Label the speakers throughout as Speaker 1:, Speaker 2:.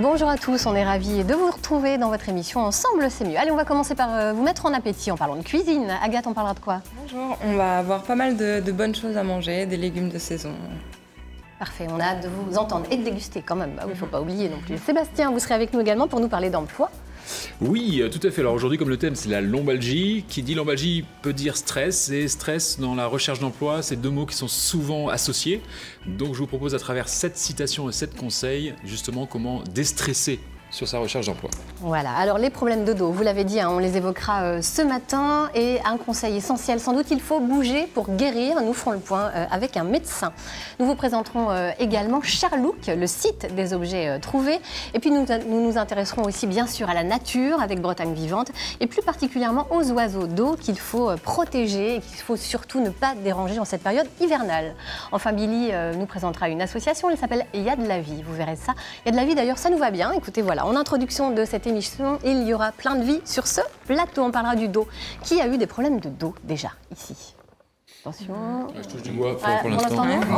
Speaker 1: Bonjour à tous, on est ravis de vous retrouver dans votre émission Ensemble c'est mieux. Allez, on va commencer par vous mettre en appétit en parlant de cuisine. Agathe, on parlera de quoi?
Speaker 2: Bonjour, on va avoir pas mal de bonnes choses à manger, des légumes de saison.
Speaker 1: Parfait, on a hâte de vous entendre et de déguster quand même. Bah oui, il ne faut pas oublier non plus. Sébastien, vous serez avec nous également pour nous parler d'emploi.
Speaker 3: Oui, tout à fait. Alors aujourd'hui, comme le thème, c'est la lombalgie. Qui dit lombalgie peut dire stress. Et stress, dans la recherche d'emploi, c'est deux mots qui sont souvent associés. Donc je vous propose à travers 7 citations et 7 conseils, justement, comment déstresser sur sa recherche d'emploi.
Speaker 1: Voilà, alors les problèmes de dos, vous l'avez dit, hein, on les évoquera ce matin. Et un conseil essentiel, sans doute, il faut bouger pour guérir. Nous ferons le point avec un médecin. Nous vous présenterons également Sherlock, le site des objets trouvés. Et puis nous nous intéresserons aussi bien sûr à la nature avec Bretagne Vivante et plus particulièrement aux oiseaux d'eau qu'il faut protéger et qu'il faut surtout ne pas déranger dans cette période hivernale. Enfin, Billy nous présentera une association, elle s'appelle Il y a de la vie, vous verrez ça. Il y a de la vie d'ailleurs, ça nous va bien. Écoutez, voilà, en introduction de cette émission, il y aura plein de vie sur ce plateau. On parlera du dos. Qui a eu des problèmes de dos déjà ici? Attention.
Speaker 3: Je touche du bois pour
Speaker 1: Non
Speaker 3: l'instant.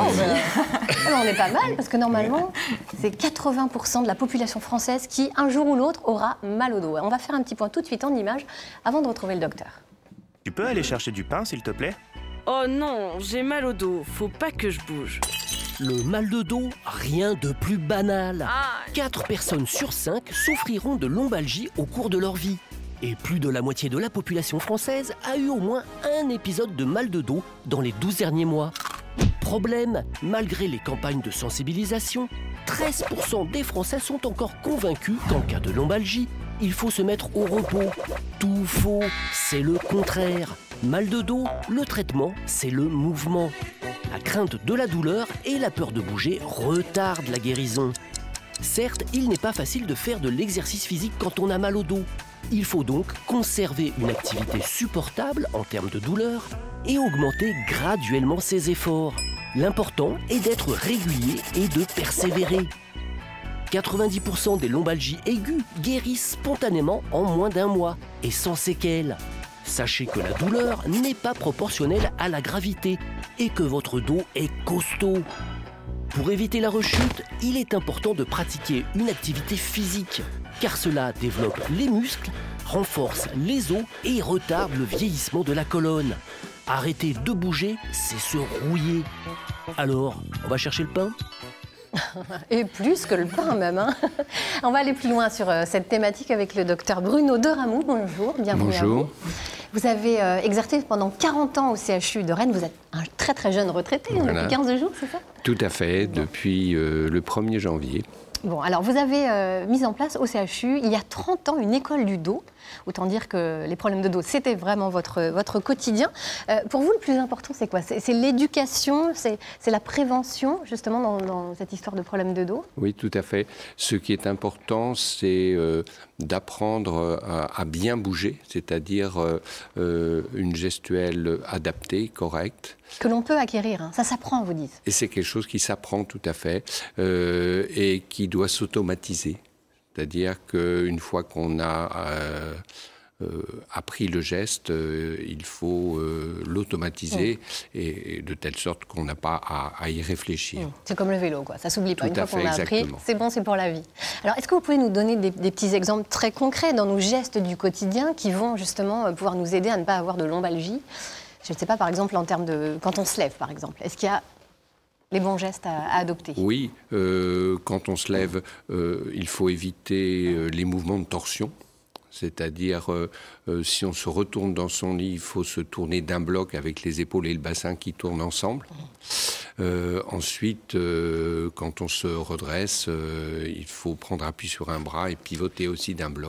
Speaker 1: Alors, on est pas mal parce que normalement, c'est 80% de la population française qui, un jour ou l'autre, aura mal au dos. On va faire un petit point tout de suite en images avant de retrouver le docteur.
Speaker 4: Tu peux aller chercher du pain, s'il te plaît?
Speaker 5: Oh non, j'ai mal au dos, faut pas que je bouge.
Speaker 6: Le mal de dos, rien de plus banal. 4 personnes sur 5 souffriront de lombalgie au cours de leur vie. Et plus de la moitié de la population française a eu au moins un épisode de mal de dos dans les 12 derniers mois. Problème, malgré les campagnes de sensibilisation, 13% des Français sont encore convaincus qu'en cas de lombalgie, il faut se mettre au repos. Tout faux, c'est le contraire. Mal de dos, le traitement, c'est le mouvement. La crainte de la douleur et la peur de bouger retardent la guérison. Certes, il n'est pas facile de faire de l'exercice physique quand on a mal au dos. Il faut donc conserver une activité supportable en termes de douleur et augmenter graduellement ses efforts. L'important est d'être régulier et de persévérer. 90% des lombalgies aiguës guérissent spontanément en moins d'1 mois et sans séquelles. Sachez que la douleur n'est pas proportionnelle à la gravité et que votre dos est costaud. Pour éviter la rechute, il est important de pratiquer une activité physique, car cela développe les muscles, renforce les os et retarde le vieillissement de la colonne. Arrêter de bouger, c'est se rouiller. Alors, on va chercher le pain ?
Speaker 1: Et plus que le pain même. Hein. On va aller plus loin sur cette thématique avec le docteur Bruno Deramou. Bonjour, bienvenue à vous. Vous avez exercé pendant 40 ans au CHU de Rennes. Vous êtes un très très jeune retraité, voilà. Depuis 15 jours, c'est ça?
Speaker 7: Tout à fait, depuis le 1er janvier.
Speaker 1: Bon, alors vous avez mis en place au CHU, il y a 30 ans, une école du dos. Autant dire que les problèmes de dos, c'était vraiment votre quotidien. Pour vous, le plus important, c'est quoi? C'est l'éducation, c'est la prévention, justement, dans cette histoire de problèmes de dos?
Speaker 7: Oui, tout à fait. Ce qui est important, c'est d'apprendre à bien bouger, c'est-à-dire une gestuelle adaptée, correcte.
Speaker 1: Que l'on peut acquérir, hein. Ça s'apprend, vous dites.
Speaker 7: Et c'est quelque chose qui s'apprend tout à fait et qui doit s'automatiser. C'est-à-dire qu'une fois qu'on a appris le geste, il faut l'automatiser et de telle sorte qu'on n'a pas à y réfléchir.
Speaker 1: C'est comme le vélo, quoi. Ça s'oublie pas. Une fois qu'on a appris,
Speaker 7: exactement.
Speaker 1: C'est bon, c'est pour la vie. Alors, est-ce que vous pouvez nous donner des petits exemples très concrets dans nos gestes du quotidien qui vont justement pouvoir nous aider à ne pas avoir de lombalgie? Je ne sais pas, par exemple, en termes de... Quand on se lève, par exemple. Est-ce qu'il y a les bons gestes à adopter?
Speaker 7: Oui, quand on se lève, il faut éviter les mouvements de torsion. C'est-à-dire, si on se retourne dans son lit, il faut se tourner d'un bloc avec les épaules et le bassin qui tournent ensemble. Ensuite, quand on se redresse, il faut prendre appui sur un bras et pivoter aussi d'un bloc.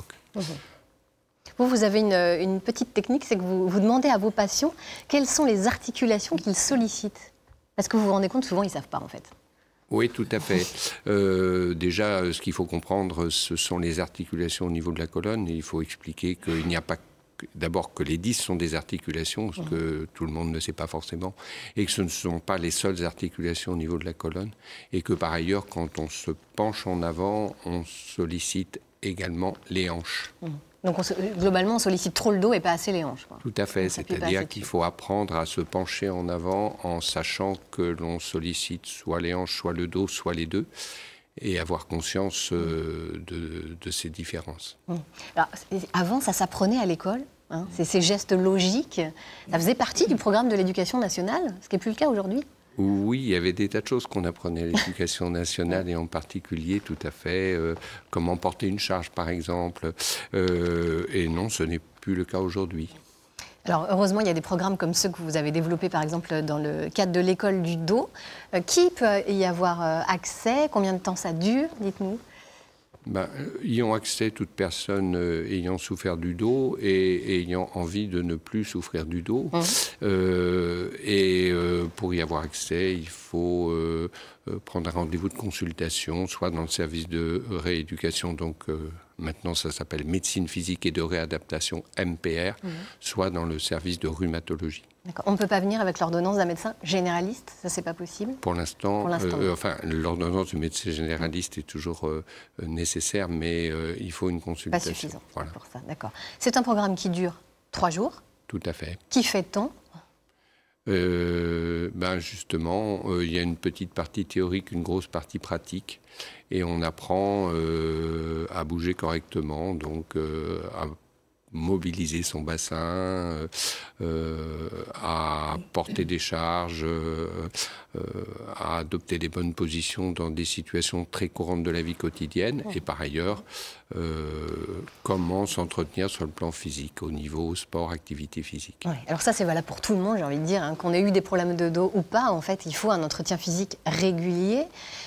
Speaker 1: Vous avez une petite technique, c'est que vous demandez à vos patients quelles sont les articulations qu'ils sollicitent. Parce que vous vous rendez compte, souvent, ils ne savent pas, en fait.
Speaker 7: Oui, tout à fait. Déjà, ce qu'il faut comprendre, ce sont les articulations au niveau de la colonne. Et il faut expliquer qu'il n'y a pas d'abord que les 10 sont des articulations, ce que tout le monde ne sait pas forcément, et que ce ne sont pas les seules articulations au niveau de la colonne, et que par ailleurs, quand on se penche en avant, on sollicite également les hanches.
Speaker 1: Donc globalement, on sollicite trop le dos et pas assez les hanches, quoi.
Speaker 7: Tout à fait, c'est-à-dire qu'il faut apprendre à se pencher en avant en sachant que l'on sollicite soit les hanches, soit le dos, soit les deux. et avoir conscience de ces différences.
Speaker 1: Alors, avant, ça s'apprenait à l'école, hein, ces gestes logiques. Ça faisait partie du programme de l'éducation nationale, ce qui n'est plus le cas aujourd'hui.
Speaker 7: Oui, il y avait des tas de choses qu'on apprenait à l'éducation nationale et en particulier, tout à fait, comment porter une charge, par exemple. Et non, ce n'est plus le cas aujourd'hui.
Speaker 1: Alors, heureusement, il y a des programmes comme ceux que vous avez développés, par exemple, dans le cadre de l'école du dos. Qui peut y avoir accès? Combien de temps ça dure? Dites-nous.
Speaker 7: Y ont accès toute personne ayant souffert du dos et ayant envie de ne plus souffrir du dos. Pour y avoir accès, il faut prendre un rendez-vous de consultation, soit dans le service de rééducation, donc maintenant ça s'appelle médecine physique et de réadaptation, MPR, soit dans le service de rhumatologie.
Speaker 1: On ne peut pas venir avec l'ordonnance d'un médecin généraliste, ça c'est pas possible?
Speaker 7: Pour l'instant, l'ordonnance du médecin généraliste est toujours nécessaire, mais il faut une consultation.
Speaker 1: Pas suffisant pour ça, d'accord. C'est un programme qui dure 3 jours.
Speaker 7: Tout à fait.
Speaker 1: Qui fait-on?
Speaker 7: Justement, il y a une petite partie théorique, une grosse partie pratique, et on apprend à bouger correctement, donc à mobiliser son bassin, à porter des charges, à adopter des bonnes positions dans des situations très courantes de la vie quotidienne, et par ailleurs, comment s'entretenir sur le plan physique, au niveau sport, activité physique.
Speaker 1: Ouais. Alors ça, c'est valable pour tout le monde, j'ai envie de dire, hein, qu'on ait eu des problèmes de dos ou pas, en fait, il faut un entretien physique régulier.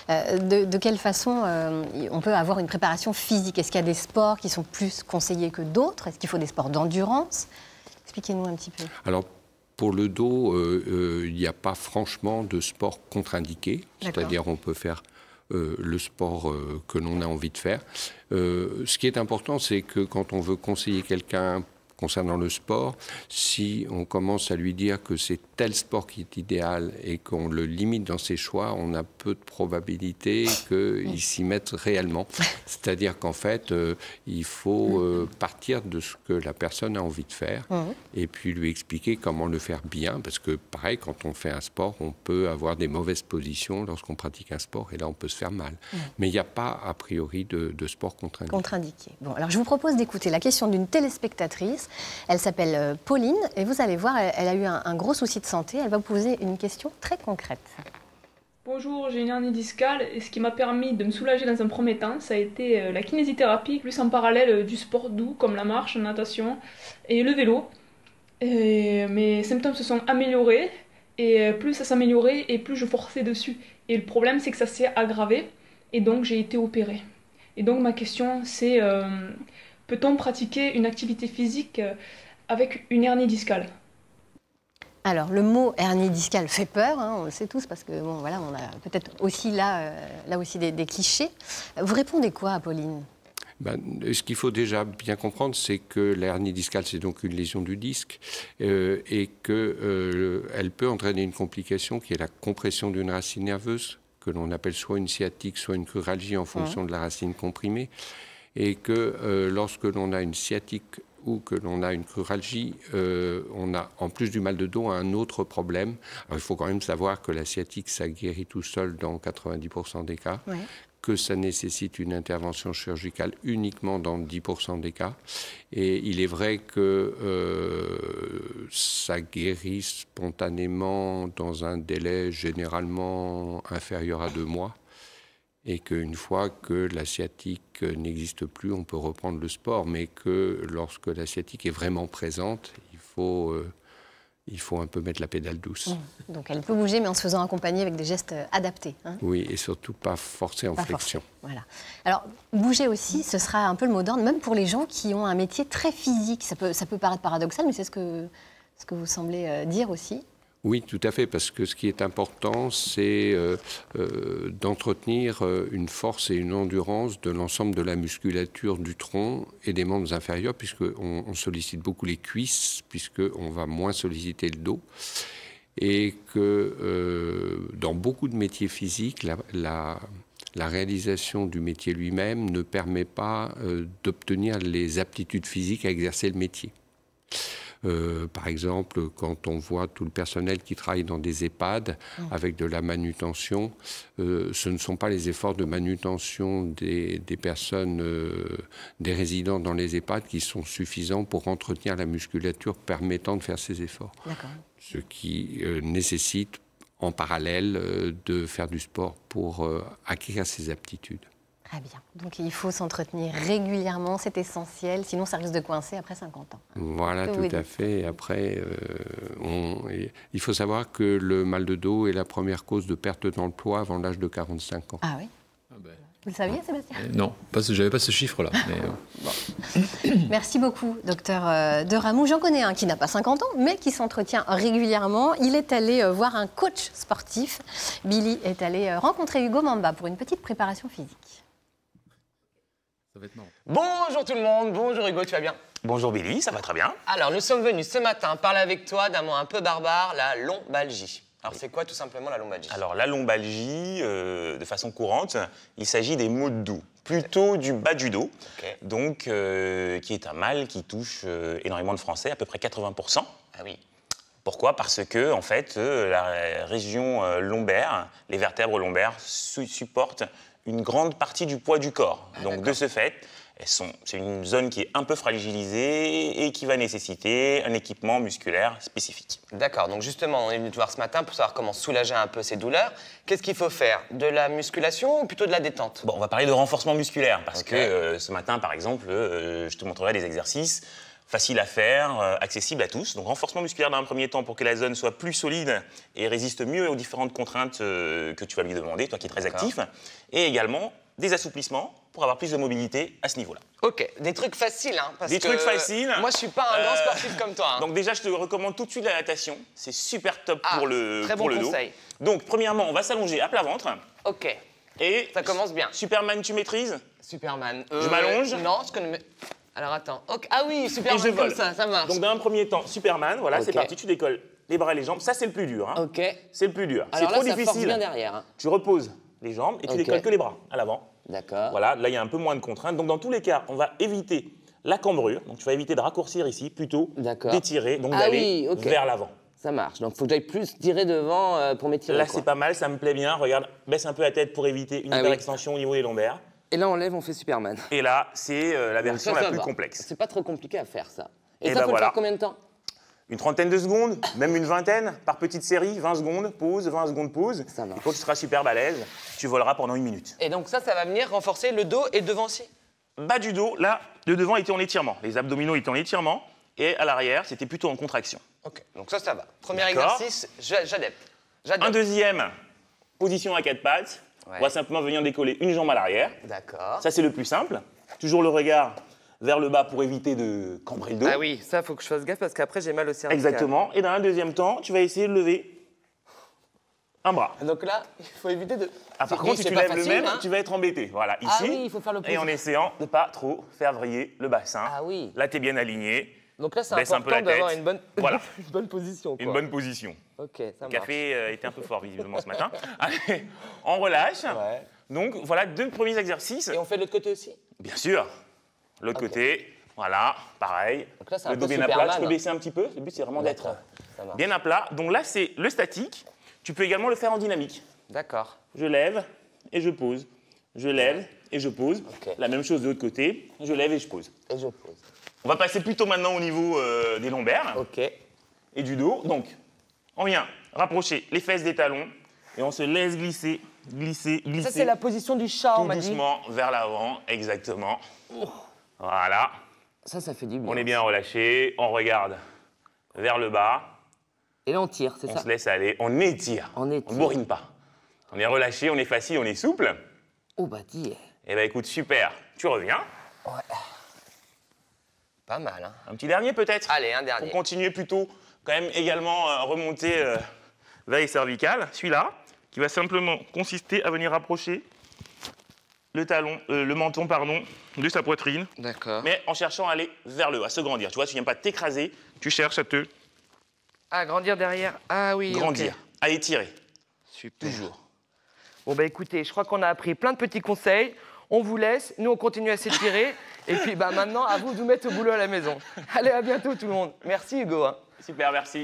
Speaker 1: De quelle façon on peut avoir une préparation physique? Est-ce qu'il y a des sports qui sont plus conseillés que d'autres? Est-ce qu'il faut des sports d'endurance? Expliquez-nous un petit peu. Alors,
Speaker 7: pour le dos, il n'y a pas franchement de sport contre-indiqué, c'est-à-dire on peut faire le sport que l'on a envie de faire. Ce qui est important, c'est que quand on veut conseiller quelqu'un concernant le sport, si on commence à lui dire que c'est tel sport qui est idéal et qu'on le limite dans ses choix, on a peu de probabilité qu'il s'y mette réellement. C'est-à-dire qu'en fait, il faut partir de ce que la personne a envie de faire et puis lui expliquer comment le faire bien. Parce que pareil, quand on fait un sport, on peut avoir des mauvaises positions lorsqu'on pratique un sport et là, on peut se faire mal. Mais il n'y a pas, a priori, de sport contre-indiqué.
Speaker 1: Contre-indiqué. Bon, alors je vous propose d'écouter la question d'une téléspectatrice. Elle s'appelle Pauline et vous allez voir, elle a eu un gros souci de santé. Elle va vous poser une question très concrète.
Speaker 8: Bonjour, j'ai une hernie discale et ce qui m'a permis de me soulager dans un premier temps, ça a été la kinésithérapie, plus en parallèle du sport doux comme la marche, la natation et le vélo. Et mes symptômes se sont améliorés et plus ça s'améliorait et plus je forçais dessus. Et le problème c'est que ça s'est aggravé et donc j'ai été opérée. Et donc ma question c'est... peut-on pratiquer une activité physique avec une hernie discale?
Speaker 1: Alors, le mot hernie discale fait peur, hein, on le sait tous, parce que bon, voilà, on a peut-être aussi là aussi des clichés. Vous répondez quoi à Pauline?
Speaker 7: Ce qu'il faut déjà bien comprendre, c'est que la hernie discale, c'est donc une lésion du disque et qu'elle peut entraîner une complication qui est la compression d'une racine nerveuse, que l'on appelle soit une sciatique, soit une cruralgie en fonction de la racine comprimée. Et que lorsque l'on a une sciatique ou que l'on a une cruralgie, on a en plus du mal de dos un autre problème. Alors, il faut quand même savoir que la sciatique, ça guérit tout seul dans 90% des cas, que ça nécessite une intervention chirurgicale uniquement dans 10% des cas. Et il est vrai que ça guérit spontanément dans un délai généralement inférieur à 2 mois. Et qu'une fois que la sciatique n'existe plus, on peut reprendre le sport, mais que lorsque la sciatique est vraiment présente, il faut un peu mettre la pédale douce.
Speaker 1: Donc elle peut bouger, mais en se faisant accompagner avec des gestes adaptés. Hein.
Speaker 7: Oui, et surtout pas forcer en flexion.
Speaker 1: Voilà. Alors, bouger aussi, ce sera un peu le mot d'ordre, même pour les gens qui ont un métier très physique. Ça peut paraître paradoxal, mais c'est ce que vous semblez dire aussi.
Speaker 7: Oui, tout à fait, parce que ce qui est important, c'est d'entretenir une force et une endurance de l'ensemble de la musculature du tronc et des membres inférieurs, puisqu'on sollicite beaucoup les cuisses, puisqu'on va moins solliciter le dos. Et que dans beaucoup de métiers physiques, la réalisation du métier lui-même ne permet pas d'obtenir les aptitudes physiques à exercer le métier. Par exemple, quand on voit tout le personnel qui travaille dans des EHPAD avec de la manutention, ce ne sont pas les efforts de manutention des personnes, des résidents dans les EHPAD qui sont suffisants pour entretenir la musculature permettant de faire ces efforts. Ce qui nécessite en parallèle de faire du sport pour acquérir ces aptitudes.
Speaker 1: Très bien. Donc il faut s'entretenir régulièrement, c'est essentiel, sinon ça risque de coincer après 50 ans.
Speaker 7: Voilà, tout à fait. Après, il faut savoir que le mal de dos est la première cause de perte d'emploi avant l'âge de 45 ans.
Speaker 1: Ah oui. Vous le saviez, Sébastien?
Speaker 3: Non, je n'avais pas ce chiffre-là.
Speaker 1: Merci beaucoup, docteur de Ramou. J'en connais un qui n'a pas 50 ans, mais qui s'entretient régulièrement. Il est allé voir un coach sportif. Billy est allé rencontrer Hugo Mamba pour une petite préparation physique.
Speaker 3: Ça va être marrant.
Speaker 9: Bonjour tout le monde, bonjour Hugo, tu vas bien?
Speaker 10: Bonjour Billy, ça va très bien.
Speaker 9: Alors, nous sommes venus ce matin parler avec toi d'un mot un peu barbare, la lombalgie. Alors, c'est quoi tout simplement la lombalgie?
Speaker 10: Alors, la lombalgie, de façon courante, il s'agit des maux de dos, plutôt du bas du dos, donc qui est un mal qui touche énormément de Français, à peu près 80%.
Speaker 9: Ah oui.
Speaker 10: Pourquoi? Parce que, en fait, la région lombaire, les vertèbres lombaires supportent une grande partie du poids du corps. Donc, de ce fait, c'est une zone qui est un peu fragilisée et qui va nécessiter un équipement musculaire spécifique.
Speaker 9: D'accord, donc justement, on est venu te voir ce matin pour savoir comment soulager un peu ces douleurs. Qu'est-ce qu'il faut faire? De la musculation ou plutôt de la détente?
Speaker 10: Bon, on va parler de renforcement musculaire parce que ce matin, par exemple, je te montrerai des exercices faciles à faire, accessibles à tous. Donc, renforcement musculaire dans un premier temps pour que la zone soit plus solide et résiste mieux aux différentes contraintes que tu vas lui demander, toi qui es très actif. Et également, des assouplissements pour avoir plus de mobilité à ce niveau-là.
Speaker 9: Ok, des trucs faciles, hein, parce
Speaker 10: des trucs faciles.
Speaker 9: Moi, je suis pas un grand sportif comme toi. Hein.
Speaker 10: Donc déjà, je te recommande tout de suite la natation. C'est super top pour le,
Speaker 9: très bon conseil.
Speaker 10: Dos. Donc, premièrement, on va s'allonger à plat ventre.
Speaker 9: Ok.
Speaker 10: Et
Speaker 9: ça commence bien.
Speaker 10: Superman, tu maîtrises?
Speaker 9: Superman.
Speaker 10: Je m'allonge?
Speaker 9: Non, je connais... Alors attends. Okay. Ah oui, Superman comme ça marche.
Speaker 10: Donc dans un premier temps, Superman, voilà, c'est parti, tu décolles les bras et les jambes. Ça, c'est le plus dur. Hein.
Speaker 9: Ok.
Speaker 10: C'est le plus dur.
Speaker 9: C'est trop
Speaker 10: difficile.
Speaker 9: Force bien derrière. Hein.
Speaker 10: Tu reposes les jambes et tu décolles que les bras à l'avant.
Speaker 9: D'accord.
Speaker 10: Voilà, là, il y a un peu moins de contraintes. Donc dans tous les cas, on va éviter la cambrure. Donc tu vas éviter de raccourcir ici, plutôt d'étirer, donc d'aller vers l'avant.
Speaker 9: Ça marche. Donc il faut que j'aille plus tirer devant pour m'étirer.
Speaker 10: Là, c'est pas mal, ça me plaît bien. Regarde, baisse un peu la tête pour éviter une hyperextension au niveau des lombaires.
Speaker 9: Et là, on lève, on fait Superman.
Speaker 10: Et là, c'est la version la plus complexe.
Speaker 9: C'est pas trop compliqué à faire, ça. Et ça, faut le faire combien de temps?
Speaker 10: Une trentaine de secondes, même une vingtaine, par petite série, 20 secondes, pause, 20 secondes, pause.
Speaker 9: Ça marche.
Speaker 10: Il faut que tu seras super balèze, tu voleras pendant 1 minute.
Speaker 9: Et donc ça va venir renforcer le dos et le devant aussi?
Speaker 10: Bas du dos, là, le devant était en étirement. Les abdominaux étaient en étirement, et à l'arrière, c'était plutôt en contraction.
Speaker 9: Ok, donc ça va. Premier exercice, j'adepte.
Speaker 10: Un deuxième, position à 4 pattes. Ouais. On va simplement venir décoller une jambe à l'arrière.
Speaker 9: D'accord.
Speaker 10: Ça, c'est le plus simple. Toujours le regard vers le bas pour éviter de cambrer le dos.
Speaker 9: Ah oui, ça, faut que je fasse gaffe parce qu'après, j'ai mal au cervical.
Speaker 10: Exactement. Et dans un deuxième temps, tu vas essayer de lever un bras.
Speaker 9: Donc là, il faut éviter de...
Speaker 10: Ah, par contre, si tu lèves le même, tu vas être embêté. Voilà, ici.
Speaker 9: Ah oui, il faut faire le pouce.
Speaker 10: Et en essayant de ne pas trop faire vriller le bassin.
Speaker 9: Ah oui.
Speaker 10: Là, tu es bien aligné.
Speaker 9: Donc là, c'est important d'avoir une bonne position. Quoi.
Speaker 10: Une bonne position.
Speaker 9: Ok, ça marche.
Speaker 10: Le café était un peu fort, visiblement, ce matin. Allez, on relâche. Ouais. Donc, voilà 2 premiers exercices.
Speaker 9: Et on fait de l'autre côté aussi?
Speaker 10: Bien sûr. L'autre côté, voilà, pareil.
Speaker 9: Donc là, c'est
Speaker 10: le dos bien à plat. Tu peux baisser un petit peu. Le but, c'est vraiment d'être bien à plat. Donc là, c'est le statique. Tu peux également le faire en dynamique.
Speaker 9: D'accord.
Speaker 10: Je lève et je pose. Je lève et je pose. Okay. La même chose de l'autre côté. Je lève et je pose.
Speaker 9: Et je pose.
Speaker 10: On va passer plutôt maintenant au niveau des lombaires.
Speaker 9: Ok.
Speaker 10: Et du dos. Donc, on vient rapprocher les fesses des talons et on se laisse glisser, glisser, glisser.
Speaker 9: Ça, c'est la position du chat, on m'a dit.
Speaker 10: Tout doucement vers l'avant, exactement. Oh. Voilà.
Speaker 9: Ça fait du bien.
Speaker 10: On est bien relâché, on regarde vers le bas.
Speaker 9: Et là, on tire, c'est ça?
Speaker 10: On se laisse aller, on étire. On ne bourrine pas. On est relâché, on est facile, on est souple.
Speaker 9: Oh, bah, dis.
Speaker 10: Eh ben, écoute, super. Tu reviens.
Speaker 9: Ouais. Pas mal, hein.
Speaker 10: Un petit dernier, peut-être?
Speaker 9: Allez, un dernier.
Speaker 10: Pour continuer plutôt, quand même, également remonter vers les cervicales. Celui-là, qui va simplement consister à venir rapprocher le talon, le menton, pardon, de sa poitrine.
Speaker 9: D'accord.
Speaker 10: Mais en cherchant à aller vers le haut, à se grandir. Tu vois, tu viens pas t'écraser, tu cherches à te...
Speaker 9: Ah, grandir derrière. Ah oui,
Speaker 10: grandir, à étirer.
Speaker 9: Super.
Speaker 10: Toujours.
Speaker 9: Bon, bah écoutez, je crois qu'on a appris plein de petits conseils. On vous laisse, nous on continue à s'étirer. Et puis maintenant, à vous de vous mettre au boulot à la maison. Allez, à bientôt tout le monde. Merci Hugo.
Speaker 10: Super, merci.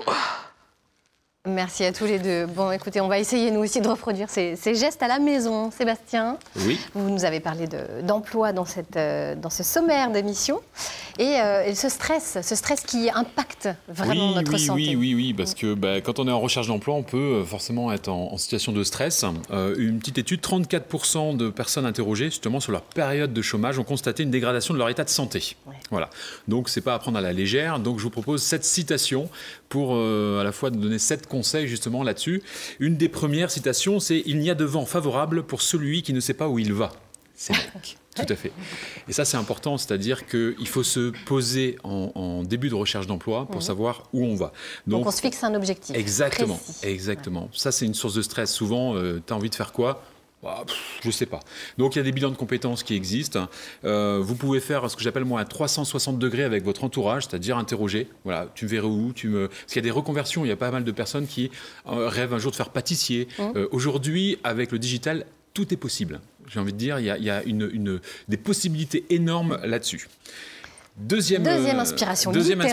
Speaker 1: Merci à tous les deux. Bon, écoutez, on va essayer nous aussi de reproduire ces gestes à la maison. Sébastien,
Speaker 3: oui.
Speaker 1: Vous nous avez parlé d'emploi dans ce sommaire d'émission. Et ce stress qui impacte vraiment notre santé.
Speaker 3: Oui, parce que quand on est en recherche d'emploi, on peut forcément être en situation de stress. Une petite étude, 34% de personnes interrogées justement sur leur période de chômage ont constaté une dégradation de leur état de santé. Ouais. Voilà. Donc, c'est pas à prendre à la légère. Donc, je vous propose 7 citations pour à la fois donner 7 conseils justement là-dessus. Une des premières citations, c'est « Il n'y a de vent favorable pour celui qui ne sait pas où il va ». C'est mec. Tout à fait. Et ça, c'est important, c'est-à-dire qu'il faut se poser en début de recherche d'emploi pour savoir où on va.
Speaker 1: Donc on se fixe un objectif.
Speaker 3: Exactement,
Speaker 1: précis.
Speaker 3: exactement. Ouais. Ça, c'est une source de stress. Souvent, tu as envie de faire quoi ? Je ne sais pas. Donc, il y a des bilans de compétences qui existent. Vous pouvez faire ce que j'appelle moi un 360 degrés avec votre entourage, c'est-à-dire interroger. Voilà, tu me verrais où Parce qu'il y a des reconversions. Il y a pas mal de personnes qui rêvent un jour de faire pâtissier. Aujourd'hui, avec le digital, tout est possible. J'ai envie de dire, il y a des possibilités énormes là-dessus. Deuxième inspiration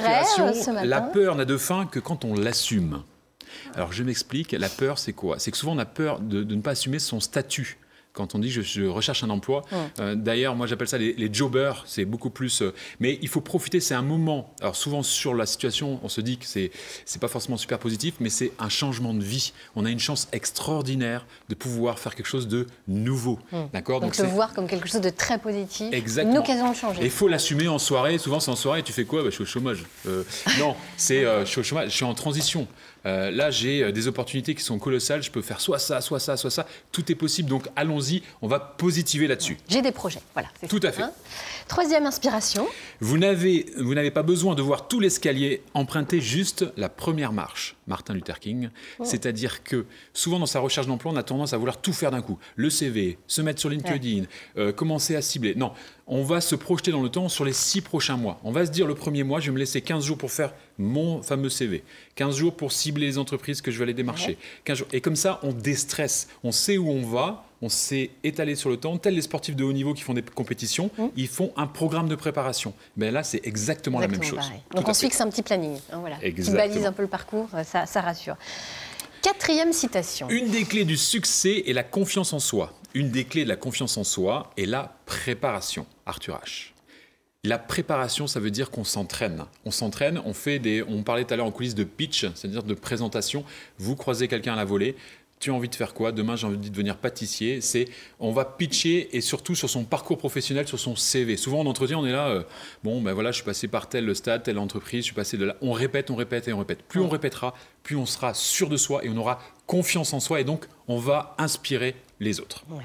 Speaker 1: ce matin.
Speaker 3: La peur n'a de fin que quand on l'assume. Alors, je m'explique. La peur, c'est quoi? C'est que souvent, on a peur de ne pas assumer son statut. Quand on dit je recherche un emploi, d'ailleurs, moi j'appelle ça les jobbers, c'est beaucoup plus. Mais il faut profiter, c'est un moment. Alors souvent sur la situation, on se dit que c'est pas forcément super positif, mais c'est un changement de vie. On a une chance extraordinaire de pouvoir faire quelque chose de nouveau, d'accord?
Speaker 1: Donc le voir comme quelque chose de très positif,
Speaker 3: exactement.
Speaker 1: Une occasion de changer.
Speaker 3: Et il faut l'assumer en soirée. Souvent c'est en soirée. Tu fais quoi? Je suis au chômage. Non, je suis au chômage. Je suis en transition. Là, j'ai des opportunités qui sont colossales. Je peux faire soit ça, soit ça, soit ça. Tout est possible. Donc, allons-y. On va positiver là-dessus.
Speaker 1: J'ai des projets. Voilà.
Speaker 3: Tout à fait.
Speaker 1: Troisième inspiration.
Speaker 3: Vous n'avez pas besoin de voir tout l'escalier. Empruntez juste la première marche. Martin Luther King. C'est-à-dire que souvent, dans sa recherche d'emploi, on a tendance à vouloir tout faire d'un coup. Le CV, se mettre sur LinkedIn, commencer à cibler. Non. On va se projeter dans le temps sur les 6 prochains mois. On va se dire le premier mois, je vais me laisser 15 jours pour faire mon fameux CV. 15 jours pour cibler les entreprises que je vais aller démarcher. 15 jours. Et comme ça, on déstresse. On sait où on va. On s'est étalé sur le temps. Tels les sportifs de haut niveau qui font des compétitions, ils font un programme de préparation. Mais là, c'est exactement la même chose.
Speaker 1: Donc on se fixe un petit planning. Voilà. Qui balise un peu le parcours, ça rassure. Quatrième citation.
Speaker 3: Une des clés du succès est la confiance en soi. Une des clés de la confiance en soi est la préparation. Arthur H. La préparation, ça veut dire qu'on s'entraîne. On s'entraîne, on parlait tout à l'heure en coulisses de pitch, c'est-à-dire de présentation. Vous croisez quelqu'un à la volée. Tu as envie de faire quoi? Demain, j'ai envie de devenir pâtissier. On va pitcher et surtout sur son parcours professionnel, sur son CV. Souvent, en entretien, on est là, voilà, je suis passé par tel stade, telle entreprise, je suis passé de là. On répète et on répète. Plus on répétera, plus on sera sûr de soi et on aura confiance en soi et donc on va inspirer les autres.
Speaker 1: Ouais.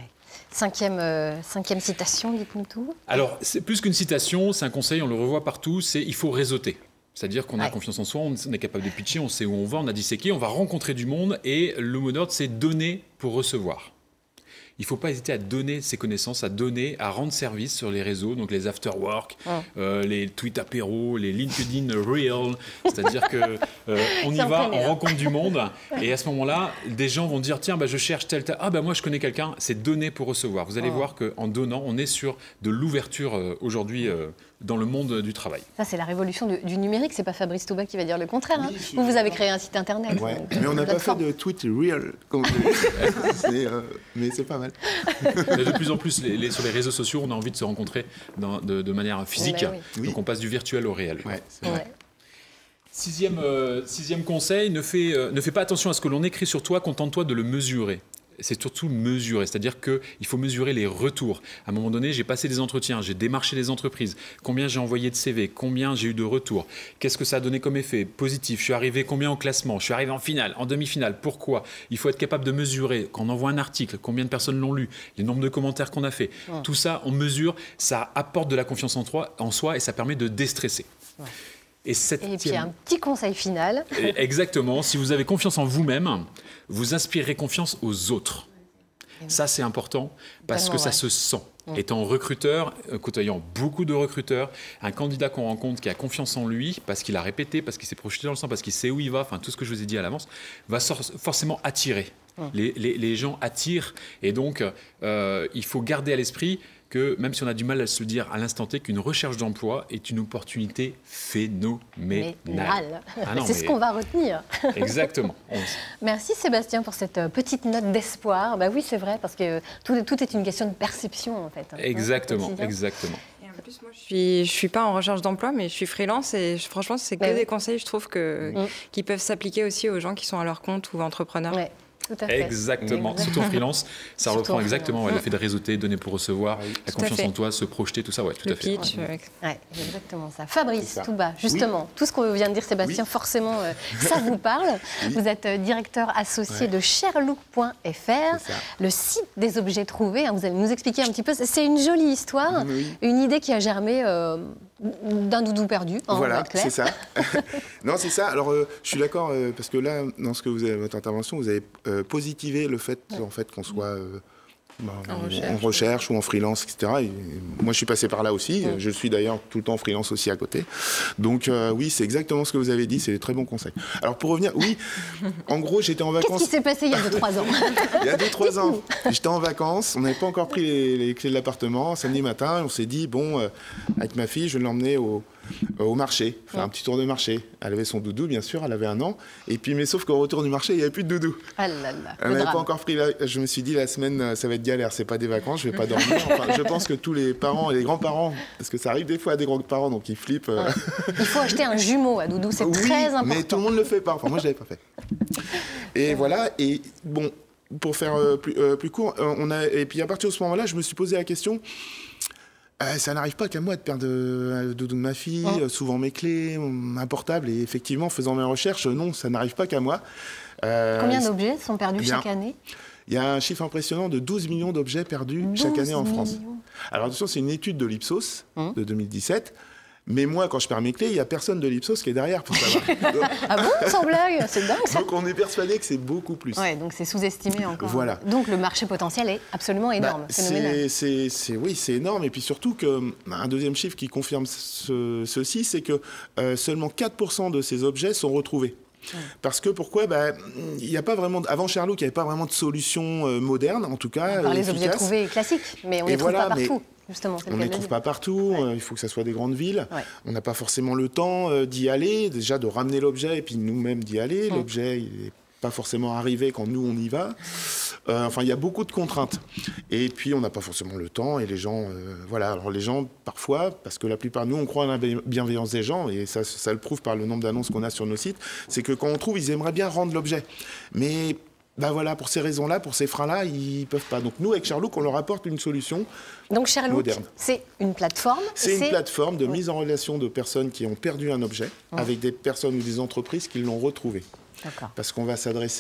Speaker 1: Cinquième citation, dites-nous tout.
Speaker 3: Alors, c'est plus qu'une citation, c'est un conseil, on le revoit partout, il faut réseauter. C'est-à-dire qu'on a confiance en soi, on est capable de pitcher, on sait où on va, on a disséqué, on va rencontrer du monde et le mot d'ordre, c'est donner pour recevoir. Il ne faut pas hésiter à donner ses connaissances, à donner, à rendre service sur les réseaux, donc les after-work, les tweets apéros, les LinkedIn Reel. C'est-à-dire qu'on y va, on rencontre du monde et à ce moment-là, des gens vont dire tiens, je cherche tel. Moi je connais quelqu'un, c'est donner pour recevoir. Vous allez voir qu'en donnant, on est sur de l'ouverture aujourd'hui dans le monde du travail.
Speaker 1: Ça, c'est la révolution du numérique. C'est pas Fabrice Touba qui va dire le contraire. Hein. Vous avez créé un site internet.
Speaker 11: Ouais. Mais on n'a pas fait de tweet real, mais c'est pas mal.
Speaker 3: De plus en plus, sur les réseaux sociaux, on a envie de se rencontrer de manière physique. Donc on passe du virtuel au réel.
Speaker 11: Ouais, c'est vrai.
Speaker 3: Sixième conseil, ne fais pas attention à ce que l'on écrit sur toi, contente-toi de le mesurer. C'est surtout mesurer, c'est-à-dire qu'il faut mesurer les retours. À un moment donné, j'ai passé des entretiens, j'ai démarché des entreprises, combien j'ai envoyé de CV, combien j'ai eu de retours, qu'est-ce que ça a donné comme effet positif, je suis arrivé combien au classement, je suis arrivé en finale, en demi-finale, pourquoi? Il faut être capable de mesurer, quand on envoie un article, combien de personnes l'ont lu, les nombres de commentaires qu'on a fait. Tout ça, on mesure, ça apporte de la confiance en soi et ça permet de déstresser. Et
Speaker 1: puis un petit conseil final.
Speaker 3: Exactement, si vous avez confiance en vous-même, vous inspirerez confiance aux autres. Ça, c'est important parce que ça se sent. Étant recruteur, côtoyant beaucoup de recruteurs, un candidat qu'on rencontre qui a confiance en lui, parce qu'il a répété, parce qu'il s'est projeté dans le sang, parce qu'il sait où il va, enfin tout ce que je vous ai dit à l'avance, va forcément attirer. Les gens attirent, et donc il faut garder à l'esprit que même si on a du mal à se le dire à l'instant T, qu'une recherche d'emploi est une opportunité phénoménale.
Speaker 1: C'est ce qu'on va retenir.
Speaker 3: Exactement.
Speaker 1: Merci Sébastien pour cette petite note d'espoir. Bah oui, c'est vrai, parce que tout est une question de perception en fait.
Speaker 3: Exactement, exactement.
Speaker 2: Et en plus, moi, je suis pas en recherche d'emploi, mais je suis freelance et franchement, c'est que des conseils, je trouve, qui peuvent s'appliquer aussi aux gens qui sont à leur compte ou entrepreneurs.
Speaker 1: Ouais. Tout à fait.
Speaker 3: Exactement, surtout en freelance, ça reprend exactement le fait de réseauter, donner pour recevoir, la confiance en toi, se projeter, tout ça, tout à fait.
Speaker 1: Le pitch, exactement ça. Fabrice Touba, justement, tout ce qu'on vient de dire Sébastien, forcément, ça vous parle. Vous êtes directeur associé de Sherlock.fr, le site des objets trouvés. Vous allez nous expliquer un petit peu, c'est une jolie histoire, une idée qui a germé d'un doudou perdu.
Speaker 11: Voilà, c'est ça. Non, c'est ça. Alors, je suis d'accord, parce que là, dans ce que vous avez, votre intervention, vous avez positiver le fait, en fait qu'on soit en recherche ou en freelance, etc. Et moi, je suis passé par là aussi. Je suis d'ailleurs tout le temps en freelance aussi à côté. Donc, oui, c'est exactement ce que vous avez dit. C'est des très bons conseils. Alors, pour revenir, oui, en gros, j'étais en vacances...
Speaker 1: Qu'est-ce qui s'est passé il y a 2-3 ans?
Speaker 11: Il y a 2-3 ans, j'étais en vacances. On n'avait pas encore pris les clés de l'appartement. Samedi matin, on s'est dit, bon, avec ma fille, je vais l'emmener au marché, faire un petit tour de marché. Elle avait son doudou, bien sûr, elle avait 1 an. Et puis, mais sauf qu'au retour du marché, il n'y avait plus de doudou.
Speaker 1: Ah là là,
Speaker 11: elle n'avait pas encore pris je me suis dit, la semaine, ça va être galère. C'est pas des vacances, je vais pas dormir. Enfin, je pense que tous les parents et les grands-parents, parce que ça arrive des fois à des grands-parents, donc ils flippent.
Speaker 1: Il faut acheter un jumeau à doudou, c'est très important.
Speaker 11: Mais tout le monde ne le fait pas. Enfin, moi, je l'avais pas fait. Et voilà. Et bon, pour faire plus court, et puis à partir de ce moment-là, je me suis posé la question. Ça n'arrive pas qu'à moi de perdre le doudou de ma fille, souvent mes clés, un portable. Et effectivement, en faisant mes recherches, non, ça n'arrive pas qu'à moi.
Speaker 1: Combien d'objets sont perdus chaque année?
Speaker 11: Il y a un chiffre impressionnant de 12 millions d'objets perdus chaque année en France. Alors attention, c'est une étude de l'Ipsos de 2017. Mais moi, quand je perds mes clés, il n'y a personne de l'Ipsos qui est derrière pour savoir.
Speaker 1: Ah bon? Sans blague? C'est dingue ça.
Speaker 11: Donc on est persuadé que c'est beaucoup plus.
Speaker 1: Ouais, donc c'est sous-estimé encore.
Speaker 11: Voilà.
Speaker 1: Donc le marché potentiel est absolument énorme, phénoménal.
Speaker 11: Oui, c'est énorme. Et puis surtout, un deuxième chiffre qui confirme ceci, c'est que seulement 4% de ces objets sont retrouvés. Parce que pourquoi? Il n'y a pas vraiment avant Sherlock, il n'y avait pas vraiment de solution moderne, en tout cas.
Speaker 1: Par les objets trouvés classiques, mais on ne les trouve pas partout. Justement,
Speaker 11: on ne les trouve pas partout, il faut que ça soit des grandes villes. On n'a pas forcément le temps d'y aller, déjà de ramener l'objet et puis nous-mêmes d'y aller. L'objet, il n'est pas forcément arrivé quand nous, on y va. Enfin, il y a beaucoup de contraintes. Et puis, on n'a pas forcément le temps et les gens... voilà, alors les gens, parfois, parce que la plupart de nous, on croit à la bienveillance des gens, et ça le prouve par le nombre d'annonces qu'on a sur nos sites, c'est que quand on trouve, ils aimeraient bien rendre l'objet. Mais... voilà, pour ces raisons-là, pour ces freins-là, ils ne peuvent pas. Donc nous, avec Sherlock, on leur apporte une solution
Speaker 1: Donc Sherlock,
Speaker 11: moderne.
Speaker 1: C'est une plateforme?
Speaker 11: C'est une plateforme de mise en relation de personnes qui ont perdu un objet avec des personnes ou des entreprises qui l'ont retrouvé. Parce qu'on va s'adresse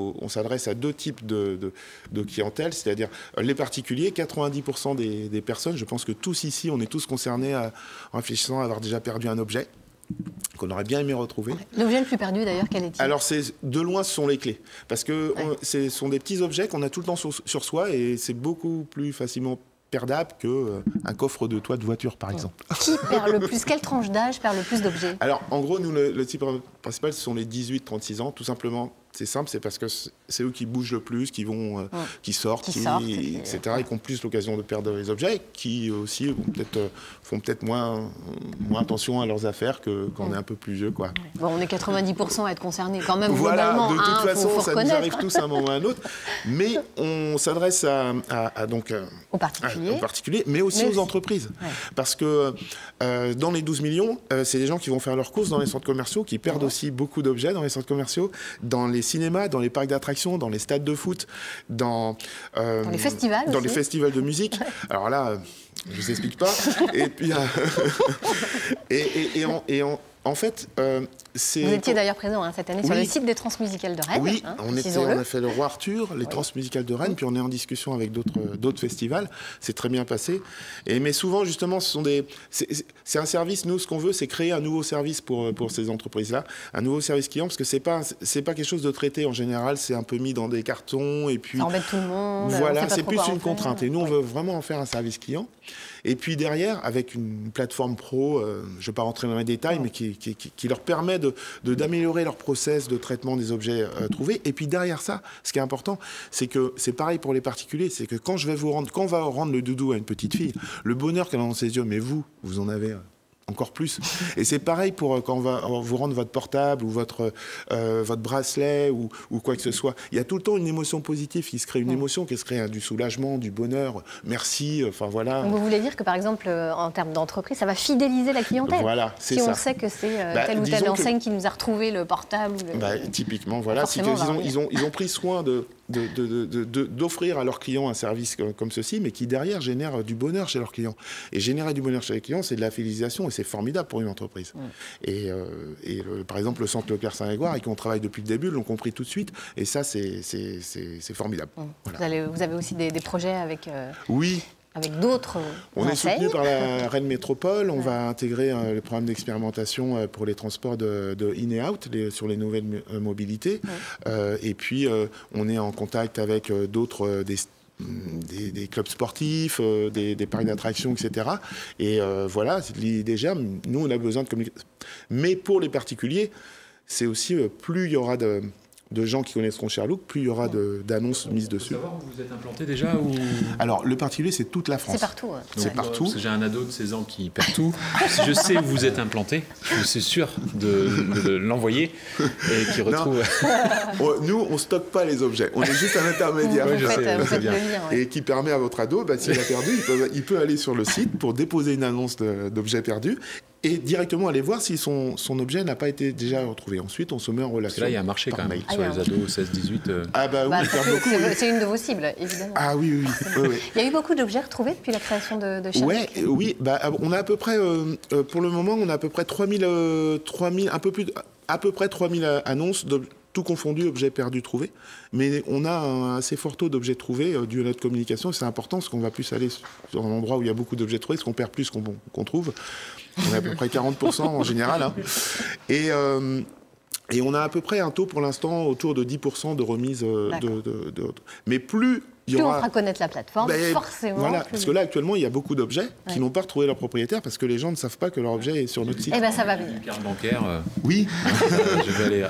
Speaker 11: à 2 types de clientèle, c'est-à-dire les particuliers, 90% des personnes, je pense que tous ici, on est tous concernés en réfléchissant à avoir déjà perdu un objet qu'on aurait bien aimé retrouver.
Speaker 1: L'objet le plus perdu d'ailleurs, quel est-il?
Speaker 11: Alors de loin, ce sont les clés. Parce que ce sont des petits objets qu'on a tout le temps sur soi et c'est beaucoup plus facilement perdable qu'un coffre de toit de voiture, par exemple.
Speaker 1: Qui perd le plus? Quelle tranche d'âge perd le plus d'objets?
Speaker 11: Alors, en gros, nous, le type principal, ce sont les 18-36 ans, tout simplement. C'est simple, c'est parce que c'est eux qui bougent le plus, qui vont, qui sortent, etc., et qui ont plus l'occasion de perdre les objets, qui aussi font peut-être moins attention à leurs affaires qu'on est un peu plus vieux, quoi.
Speaker 1: Bon, on est 90% à être concernés quand même,
Speaker 11: voilà,
Speaker 1: globalement.
Speaker 11: De toute façon, ça nous arrive tous à un moment ou à un autre. Mais on s'adresse aux particuliers, mais aussi aux entreprises. Parce que dans les 12 millions, c'est des gens qui vont faire leurs courses dans les centres commerciaux, qui perdent aussi beaucoup d'objets dans les centres commerciaux, dans les cinémas, dans les parcs d'attractions, dans les stades de foot, dans
Speaker 1: les festivals
Speaker 11: les festivals de musique. Alors là, je ne vous explique pas. Et puis, En fait, c'est...
Speaker 1: Vous étiez d'ailleurs présent cette année sur le site des Transmusicales de Rennes.
Speaker 11: Oui, on a fait le Roi Arthur, les Transmusicales de Rennes, puis on est en discussion avec d'autres festivals. C'est très bien passé. Mais souvent, justement, c'est un service. Nous, ce qu'on veut, c'est créer un nouveau service pour ces entreprises-là, un nouveau service client, parce que c'est pas quelque chose de traité en général. C'est un peu mis dans des cartons et puis
Speaker 1: ça embête tout le monde.
Speaker 11: Voilà, c'est plus une contrainte. Et nous, on veut vraiment en faire un service client. Et puis derrière, avec une plateforme pro, je ne vais pas rentrer dans les détails, mais qui leur permet d'améliorer leur process de traitement des objets trouvés. Et puis derrière ça, ce qui est important, c'est que c'est pareil pour les particuliers, c'est que quand on va rendre le doudou à une petite fille, le bonheur qu'elle a dans ses yeux, mais vous en avez... encore plus. Et c'est pareil pour quand on va vous rendre votre portable ou votre bracelet ou quoi que ce soit. Il y a tout le temps une émotion positive qui se crée, une émotion qui se crée, du soulagement, du bonheur, merci, enfin voilà.
Speaker 1: Donc vous voulez dire que par exemple, en termes d'entreprise, ça va fidéliser la clientèle.
Speaker 11: Voilà, c'est
Speaker 1: ça.
Speaker 11: Si
Speaker 1: on sait que c'est telle ou telle enseigne qui nous a retrouvé le portable.
Speaker 11: Typiquement, voilà. Ils ont pris soin d'offrir à leurs clients un service comme ceci, mais qui derrière génère du bonheur chez leurs clients. Et générer du bonheur chez les clients, c'est de la fidélisation et c'est formidable pour une entreprise. Et par exemple, le centre Leclerc Saint-Grégoire, avec qui on travaille depuis le début, l'ont compris tout de suite. Et ça, c'est formidable. Voilà.
Speaker 1: Vous avez aussi des projets avec...
Speaker 11: Oui.
Speaker 1: Avec d'autres
Speaker 11: On est soutenu par la Rennes Métropole. On va intégrer le programme d'expérimentation pour les transports de in et out sur les nouvelles mobilités. Et puis, on est en contact avec d'autres... Des clubs sportifs, des parcs d'attractions, etc. Et voilà, déjà, nous, on a besoin de communication. Mais pour les particuliers, c'est aussi plus il y aura de gens qui connaîtront Sherlock, plus il y aura d'annonces mises dessus.
Speaker 3: Savoir où vous êtes implanté déjà ou...
Speaker 11: Alors, le particulier, c'est toute la France.
Speaker 1: C'est partout.
Speaker 11: C'est partout.
Speaker 3: Parce que j'ai un ado de 16 ans qui perd tout. Si je sais où vous êtes implanté, je suis sûr de l'envoyer et qu'il retrouve...
Speaker 11: Nous, on ne stocke pas les objets. On est juste un intermédiaire. Et qui permet à votre ado, s'il a perdu, il peut aller sur le site pour déposer une annonce d'objets perdus et directement aller voir si son objet n'a pas été déjà retrouvé. Ensuite, on se met en relation.
Speaker 3: Parce que là, il y a un marché quand même sur les ados 16-18.
Speaker 11: Ah bah oui,
Speaker 1: c'est une de vos cibles, évidemment.
Speaker 11: Ah oui.
Speaker 1: Il y a eu beaucoup d'objets retrouvés depuis la création de Sherlock.
Speaker 11: Oui. On a à peu près, pour le moment, on a à peu près 3000 annonces de tout confondu, objets perdus trouvés. Mais on a un assez fort taux d'objets trouvés dû à notre communication. C'est important parce qu'on va plus aller sur un endroit où il y a beaucoup d'objets trouvés, parce qu'on perd plus qu'on trouve. On est à peu près 40% en général. Hein. Et on a à peu près un taux pour l'instant autour de 10% de remise. Mais plus il y aura...
Speaker 1: on fera connaître la plateforme, forcément.
Speaker 11: Voilà, parce que là, actuellement, il y a beaucoup d'objets qui n'ont pas retrouvé leur propriétaire parce que les gens ne savent pas que leur objet est sur notre site.
Speaker 1: Eh bien, ça va venir.
Speaker 3: Une carte bancaire.
Speaker 11: Oui.
Speaker 3: Je vais aller...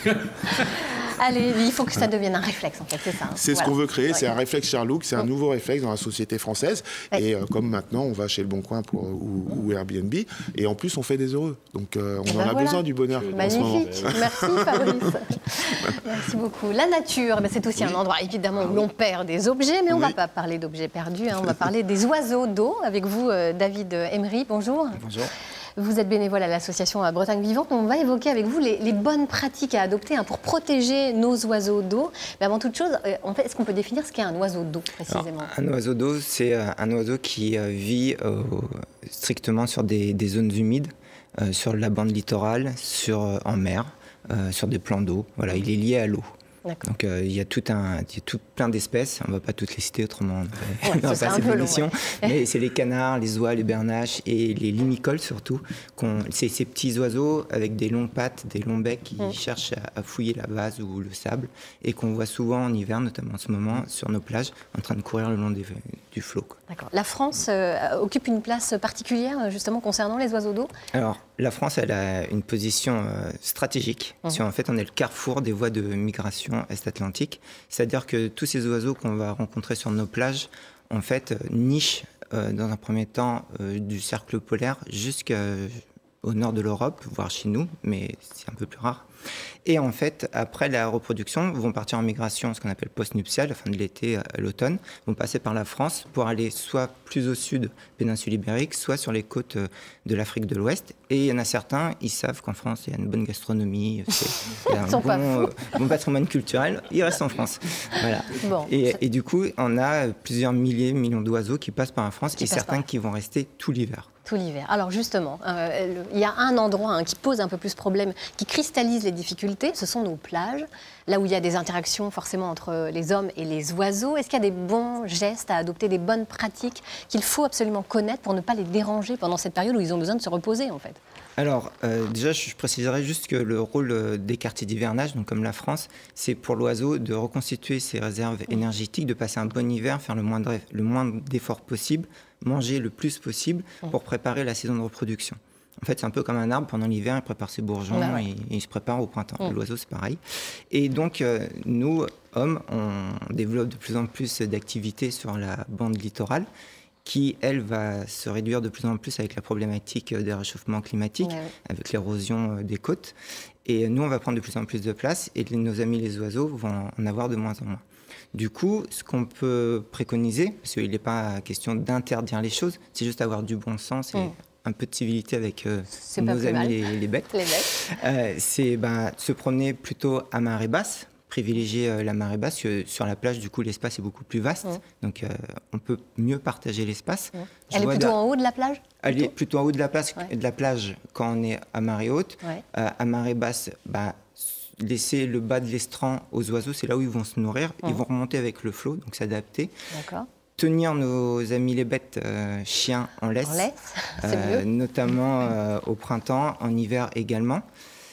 Speaker 1: Allez, il faut que ça devienne un réflexe, en fait, c'est ça.
Speaker 11: C'est ce qu'on veut créer, c'est un réflexe Sherlock, c'est un nouveau réflexe dans la société française. Et comme maintenant, on va chez Le Bon Coin ou Airbnb, et en plus, on fait des heureux. Donc, on en a besoin du bonheur.
Speaker 1: Magnifique, merci Fabrice. Merci beaucoup. La nature, c'est aussi un endroit, évidemment, où l'on perd des objets, mais on ne va pas parler d'objets perdus, on va parler des oiseaux d'eau. Avec vous, David Emery, bonjour.
Speaker 12: Bonjour.
Speaker 1: Vous êtes bénévole à l'association Bretagne Vivante. On va évoquer avec vous les bonnes pratiques à adopter pour protéger nos oiseaux d'eau. Mais avant toute chose, est-ce qu'on peut définir ce qu'est un oiseau d'eau précisément ?
Speaker 12: Alors, un oiseau d'eau, c'est un oiseau qui vit strictement sur des zones humides, sur la bande littorale, en mer, sur des plans d'eau. Voilà, il est lié à l'eau. Donc il y a tout plein d'espèces, on ne va pas toutes les citer autrement, on va passer l'émission, mais c'est les canards, les oies, les bernaches et les limicoles surtout, c'est ces petits oiseaux avec des longues pattes, des longs becs qui cherchent à fouiller la vase ou le sable et qu'on voit souvent en hiver, notamment en ce moment, sur nos plages, en train de courir le long du flot.
Speaker 1: D'accord. La France occupe une place particulière justement concernant les oiseaux d'eau ?
Speaker 12: Alors la France, elle a une position stratégique, parce qu'en fait on est le carrefour des voies de migration est-atlantique, c'est-à-dire que tous ces oiseaux qu'on va rencontrer sur nos plages, en fait, nichent dans un premier temps du cercle polaire jusqu'au nord de l'Europe, voire chez nous, mais c'est un peu plus rare. Et en fait, après la reproduction, vont partir en migration, ce qu'on appelle post-nuptiale, la fin de l'été à l'automne, vont passer par la France pour aller soit plus au sud, péninsule ibérique, soit sur les côtes de l'Afrique de l'Ouest. Et il y en a certains, ils savent qu'en France, il y a une bonne gastronomie, il y a un bon patrimoine culturel, ils restent en France. Voilà. Bon, et du coup, on a plusieurs millions d'oiseaux qui passent par la France et certains qui vont rester tout l'hiver.
Speaker 1: Tout l'hiver. Alors justement, il y a un endroit qui pose un peu plus problème, qui cristallise les difficultés, ce sont nos plages, là où il y a des interactions forcément entre les hommes et les oiseaux. Est-ce qu'il y a des bons gestes à adopter, des bonnes pratiques qu'il faut absolument connaître pour ne pas les déranger pendant cette période où ils ont besoin de se reposer en fait?
Speaker 12: Alors, déjà, je préciserai juste que le rôle des quartiers d'hivernage, donc comme la France, c'est pour l'oiseau de reconstituer ses réserves énergétiques, de passer un bon hiver, faire le moins d'efforts possible, manger le plus possible pour préparer la saison de reproduction. En fait, c'est un peu comme un arbre, pendant l'hiver, il prépare ses bourgeons et il se prépare au printemps. L'oiseau, c'est pareil. Et donc, nous, hommes, on développe de plus en plus d'activités sur la bande littorale, qui, elle, va se réduire de plus en plus avec la problématique des réchauffements climatiques, avec l'érosion des côtes. Et nous, on va prendre de plus en plus de place et nos amis les oiseaux vont en avoir de moins en moins. Du coup, ce qu'on peut préconiser, parce qu'il n'est pas question d'interdire les choses, c'est juste avoir du bon sens et un peu de civilité avec nos amis les bêtes. C'est se promener plutôt à marée basse, privilégier la marée basse, que sur la plage, du coup, l'espace est beaucoup plus vaste. Donc, on peut mieux partager l'espace.
Speaker 1: Elle est plutôt en haut de la plage?
Speaker 12: Elle est plutôt en haut de la plage quand on est à marée haute. À marée basse, laisser le bas de l'estran aux oiseaux, c'est là où ils vont se nourrir. Ils vont remonter avec le flot, donc s'adapter. Tenir nos amis les bêtes chiens en laisse, notamment au printemps, en hiver également.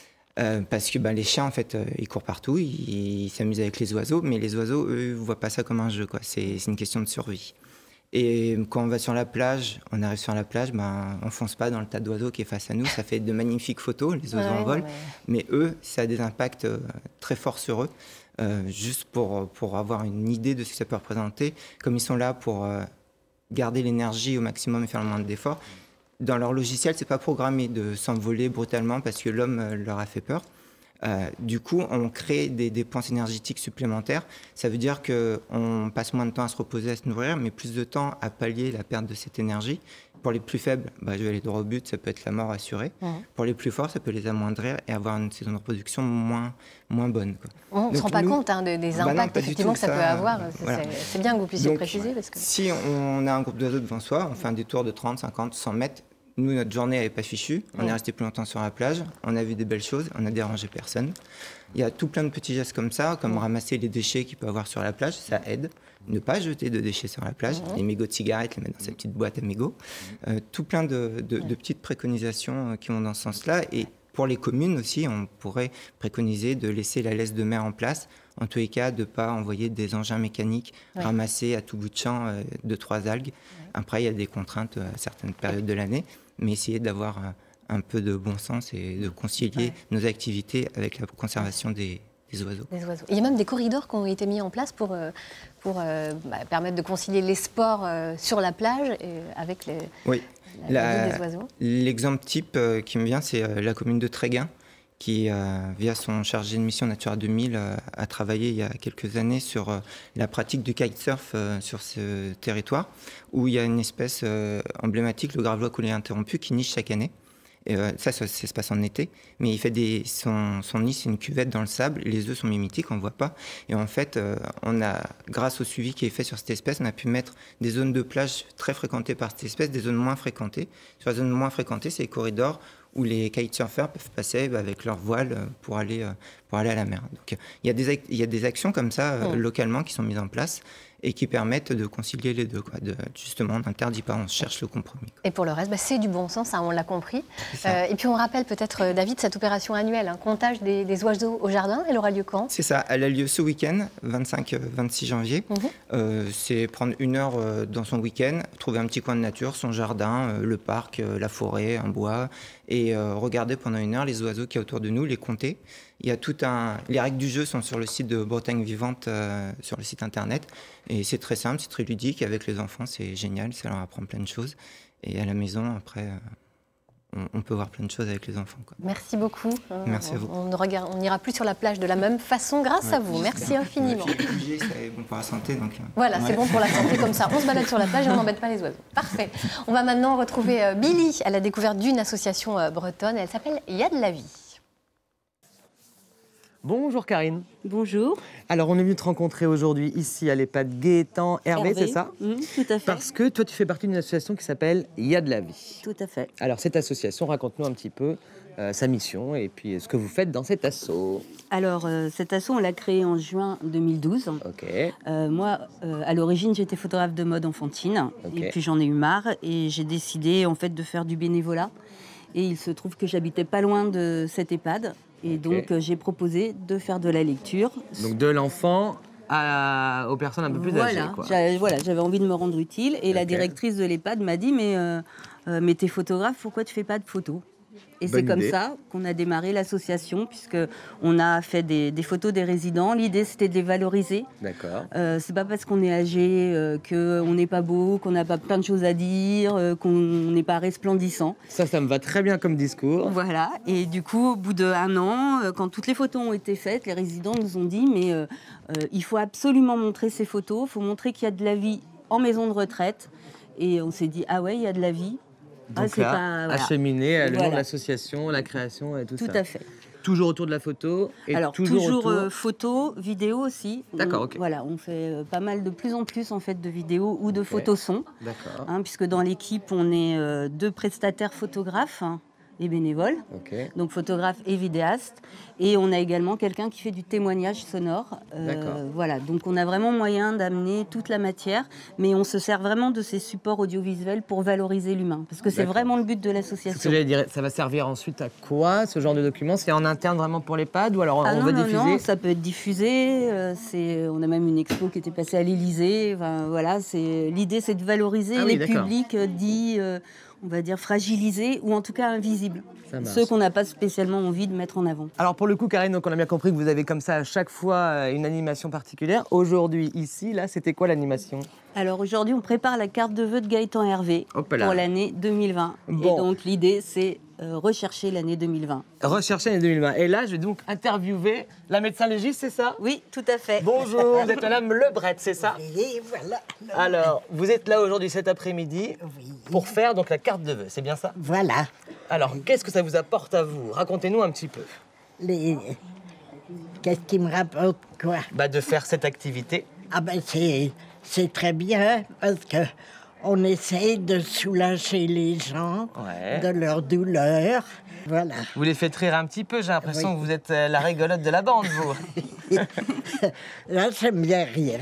Speaker 12: Parce que les chiens, en fait, ils courent partout, ils s'amusent avec les oiseaux, mais les oiseaux, eux, ne voient pas ça comme un jeu, quoi. C'est une question de survie. Et quand on va sur la plage, on arrive sur la plage, on ne fonce pas dans le tas d'oiseaux qui est face à nous, ça fait de magnifiques photos, les oiseaux en vol, mais eux, ça a des impacts très forts sur eux, juste pour avoir une idée de ce que ça peut représenter. Comme ils sont là pour garder l'énergie au maximum et faire le moins d'efforts, dans leur logiciel, ce n'est pas programmé de s'envoler brutalement parce que l'homme leur a fait peur. Du coup, on crée des dépenses énergétiques supplémentaires. Ça veut dire qu'on passe moins de temps à se reposer, à se nourrir, mais plus de temps à pallier la perte de cette énergie. Pour les plus faibles, je vais aller droit au but, ça peut être la mort assurée. Pour les plus forts, ça peut les amoindrir et avoir une saison de reproduction moins bonne, quoi.
Speaker 1: On ne se rend pas compte des impacts effectivement que ça peut avoir. Voilà. C'est bien que vous puissiez préciser. Parce que... Si
Speaker 12: on a un groupe d'oiseaux devant soi, on fait un détour de 30, 50, 100 mètres. Nous, notre journée n'avait pas fichu. On est resté plus longtemps sur la plage. On a vu des belles choses. On n'a dérangé personne. Il y a tout plein de petits gestes comme ça, comme ramasser les déchets qu'il peut avoir sur la plage. Ça aide. Ne pas jeter de déchets sur la plage. Les mégots de cigarettes, les mettre dans sa petite boîte à mégots. Tout plein de petites préconisations qui vont dans ce sens-là. Et pour les communes aussi, on pourrait préconiser de laisser la laisse de mer en place. En tous les cas, de ne pas envoyer des engins mécaniques ramasser à tout bout de champ 2-3 algues. Après, il y a des contraintes à certaines périodes de l'année, mais essayer d'avoir un peu de bon sens et de concilier nos activités avec la conservation des oiseaux.
Speaker 1: Il y a même des corridors qui ont été mis en place pour permettre de concilier les sports sur la plage avec la vie des oiseaux. L'exemple
Speaker 12: type qui me vient, c'est la commune de Tréguin, qui, via son chargé de mission Natura 2000, a travaillé il y a quelques années sur la pratique du kitesurf sur ce territoire, où il y a une espèce emblématique, le gravelois coulé interrompu, qui niche chaque année. Et, ça se passe en été, mais il fait son nid, c'est une cuvette dans le sable, les œufs sont mimetiques, on ne voit pas. Et en fait, grâce au suivi qui est fait sur cette espèce, on a pu mettre des zones de plage très fréquentées par cette espèce, des zones moins fréquentées. Sur les zones moins fréquentées, c'est les corridors où les kitesurfers peuvent passer avec leur voile pour aller à la mer. Donc, il y a des actions comme ça localement qui sont mises en place et qui permettent de concilier les deux. Justement, on n'interdit pas, on cherche le compromis. Et pour le reste, c'est du bon sens, on l'a compris. Et puis on rappelle peut-être, David, cette opération annuelle, comptage des oiseaux au jardin, elle aura lieu quand? C'est ça, elle a lieu ce week-end, 25-26 janvier. C'est prendre 1 heure dans son week-end, trouver un petit coin de nature, son jardin, le parc, la forêt, un bois, et regarder pendant 1 heure les oiseaux qu'il y a autour de nous, les compter. Il y a les règles du jeu sont sur le site de Bretagne Vivante, sur le site internet. Et c'est très simple, c'est très ludique. Avec les enfants, c'est génial, ça leur apprend plein de choses. Et à la maison, après, on peut voir plein de choses avec les enfants. Merci beaucoup. Merci à vous. On n'ira plus sur la plage de la même façon grâce à vous. Merci infiniment. C'est bon pour la santé. Voilà, c'est bon pour la santé comme ça. On se balade sur la plage et on n'embête pas les oiseaux. Parfait. On va maintenant retrouver Billy à la découverte d'une association bretonne. Elle s'appelle Il y a de la vie.
Speaker 13: Bonjour Karine.
Speaker 14: Bonjour.
Speaker 13: Alors on est venu te rencontrer aujourd'hui ici à l'EHPAD Gaétan Hervé, c'est ça?
Speaker 14: Tout à fait.
Speaker 13: Parce que toi tu fais partie d'une association qui s'appelle Il y a de la vie.
Speaker 14: Tout à fait.
Speaker 13: Alors cette association, raconte-nous un petit peu sa mission et puis ce que vous faites dans cet asso.
Speaker 14: Alors cet asso, on l'a créé en juin 2012.
Speaker 13: Ok.
Speaker 14: Moi, à l'origine, j'étais photographe de mode enfantine.
Speaker 13: Ok.
Speaker 14: Et puis j'en ai eu marre et j'ai décidé en fait de faire du bénévolat. Et il se trouve que j'habitais pas loin de cet EHPAD. Et donc j'ai proposé de faire de la lecture.
Speaker 13: Donc de l'enfant aux personnes un peu plus âgées. Quoi.
Speaker 14: J'avais envie de me rendre utile. Et la directrice de l'EHPAD m'a dit, mais t'es photographe, pourquoi tu fais pas de photos? Et c'est comme ça qu'on a démarré l'association, puisqu'on a fait des photos des résidents. L'idée, c'était de les valoriser.
Speaker 13: D'accord.
Speaker 14: C'est pas parce qu'on est âgé qu'on n'est pas beau, qu'on n'a pas plein de choses à dire, qu'on n'est pas resplendissant.
Speaker 13: Ça me va très bien comme discours.
Speaker 14: Voilà. Et du coup, au bout d'1 an, quand toutes les photos ont été faites, les résidents nous ont dit, mais il faut absolument montrer ces photos, il faut montrer qu'il y a de la vie en maison de retraite. Et on s'est dit, ah ouais, il y a de la vie.
Speaker 13: Donc là, acheminer le nom de l'association, la création et tout ça.
Speaker 14: Tout à fait.
Speaker 13: Toujours autour de la photo et
Speaker 14: alors, toujours photo, vidéo aussi.
Speaker 13: D'accord, ok.
Speaker 14: Voilà, on fait pas mal de plus en plus en fait de vidéos ou de photos son.
Speaker 13: D'accord.
Speaker 14: Puisque dans l'équipe, on est 2 prestataires photographes et bénévoles, donc photographe et vidéaste. Et on a également quelqu'un qui fait du témoignage sonore. Voilà, donc on a vraiment moyen d'amener toute la matière, mais on se sert vraiment de ces supports audiovisuels pour valoriser l'humain, parce que c'est vraiment le but de l'association.
Speaker 13: Ce que j'allais dire, ça va servir ensuite à quoi, ce genre de document? C'est en interne vraiment pour l'EHPAD ou alors on va diffuser?
Speaker 14: Non, ça peut être diffusé. On a même une expo qui était passée à l'Élysée. Enfin, voilà, l'idée, c'est de valoriser les publics dits... on va dire fragilisés ou en tout cas invisibles. Ceux qu'on n'a pas spécialement envie de mettre en avant.
Speaker 13: Alors pour le coup, Karine, donc on a bien compris que vous avez comme ça à chaque fois une animation particulière. Aujourd'hui, ici, là, c'était quoi l'animation?
Speaker 14: Alors aujourd'hui, on prépare la carte de vœux de Gaëtan Hervé pour l'année 2020. Bon. Et donc l'idée, c'est rechercher l'année 2020.
Speaker 13: Rechercher l'année 2020. Et là, je vais donc interviewer la médecin légiste, c'est ça?
Speaker 14: Oui, tout à fait.
Speaker 13: Bonjour, vous êtes Madame Lebret, c'est ça?
Speaker 15: Oui, voilà.
Speaker 13: Alors, vous êtes là aujourd'hui cet après-midi pour faire donc la carte de vœux, c'est bien ça?
Speaker 15: Voilà.
Speaker 13: Alors, qu'est-ce que ça vous apporte à vous? Racontez-nous un petit peu.
Speaker 15: Qu'est-ce qui me rapporte quoi?
Speaker 13: De faire cette activité.
Speaker 15: Ah ben c'est très bien parce que on essaie de soulager les gens de leur douleur. Voilà.
Speaker 13: Vous les faites rire un petit peu, j'ai l'impression que vous êtes la rigolote de la bande, vous.
Speaker 15: Là, j'aime bien rire.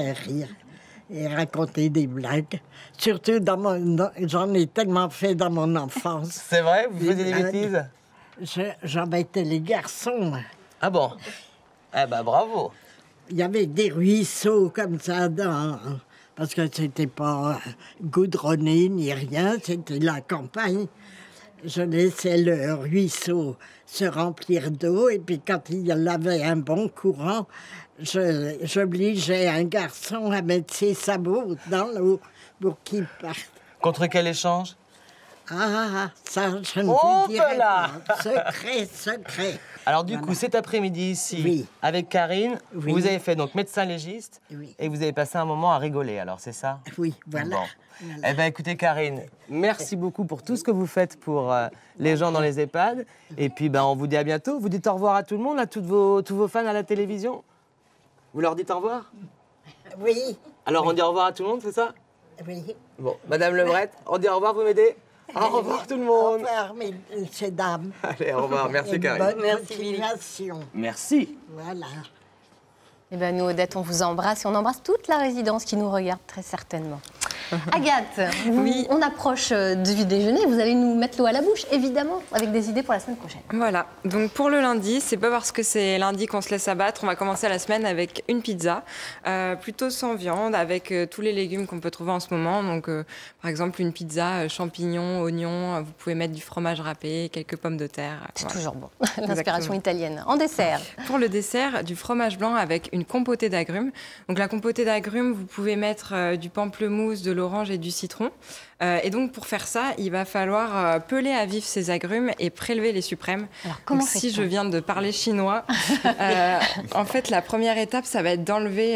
Speaker 15: Et raconter des blagues. Surtout j'en ai tellement fait dans mon enfance.
Speaker 13: C'est vrai? Vous faisiez des bêtises?
Speaker 15: J'embêtais les garçons.
Speaker 13: Ah bon? Eh ben bravo.
Speaker 15: Il y avait des ruisseaux comme ça parce que c'était pas goudronné ni rien, c'était la campagne. Je laissais le ruisseau se remplir d'eau et puis quand il y avait un bon courant, j'obligeais un garçon à mettre ses sabots dans l'eau pour qu'il parte.
Speaker 13: Contre quel échange?
Speaker 15: Ah, ça, je ne vous dirai pas. Secret.
Speaker 13: Alors du coup, cet après-midi ici, avec Karine, vous avez fait donc médecin légiste et vous avez passé un moment à rigoler, alors c'est ça?
Speaker 15: Oui, voilà.
Speaker 13: Bon. Eh bien écoutez Karine, merci beaucoup pour tout ce que vous faites pour les gens dans les EHPAD. Et puis on vous dit à bientôt. Vous dites au revoir à tout le monde, à tous vos fans à la télévision? Vous leur dites au revoir?
Speaker 15: Oui.
Speaker 13: Alors on dit au revoir à tout le monde, c'est ça?
Speaker 15: Oui.
Speaker 13: Bon, Madame Lebret, on dit au revoir, vous m'aidez? Au revoir tout le monde.
Speaker 15: Au revoir, messieurs, dames.
Speaker 13: Allez, au revoir. Merci, Karine.
Speaker 15: Bonne continuation.
Speaker 13: Merci.
Speaker 15: Voilà.
Speaker 1: Eh bien, nous, Odette, on vous embrasse et on embrasse toute la résidence qui nous regarde très certainement. Agathe, on approche du déjeuner. Vous allez nous mettre l'eau à la bouche, évidemment, avec des idées pour la semaine prochaine.
Speaker 2: Voilà. Donc, pour le lundi, c'est pas parce que c'est lundi qu'on se laisse abattre. On va commencer la semaine avec une pizza, plutôt sans viande, avec tous les légumes qu'on peut trouver en ce moment. Donc, par exemple, une pizza champignons, oignons. Vous pouvez mettre du fromage râpé, quelques pommes de terre.
Speaker 1: C'est toujours bon. L'inspiration italienne. En dessert.
Speaker 2: Pour le dessert, du fromage blanc avec une compotée d'agrumes. Donc, la compotée d'agrumes, vous pouvez mettre du pamplemousse, de l'orange et du citron. Et donc, pour faire ça, il va falloir peler à vif ces agrumes et prélever les suprêmes.
Speaker 1: Alors, comment
Speaker 2: donc, si je viens de parler chinois, en fait, la première étape, ça va être d'enlever